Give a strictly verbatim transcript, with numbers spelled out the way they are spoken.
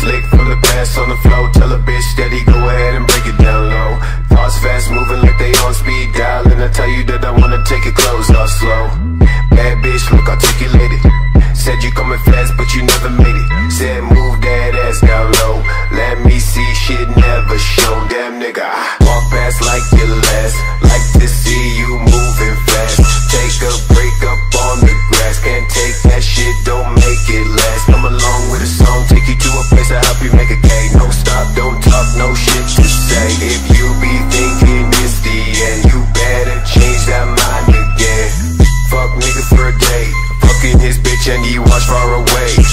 Slick for the pass on the flow. Tell a bitch steady, go ahead and break it down low. Thoughts fast moving like they on speed dial. And I tell you that I wanna take your clothes off slow. Bad bitch, look articulated. Said you coming fast, but you never made it. Said move that ass down low. Let me see shit never show. Damn nigga, I walk past like your last. Like to see you moving fast. Take a break up on the grass. Can't take that shit, don't make it last. Come along with a song, take you to a place to help you make a K. No stop, don't talk, no shit to say. If you be thinking it's the end, you better change that mind again. Fuck nigga for a day, fucking his bitch and he watch far away.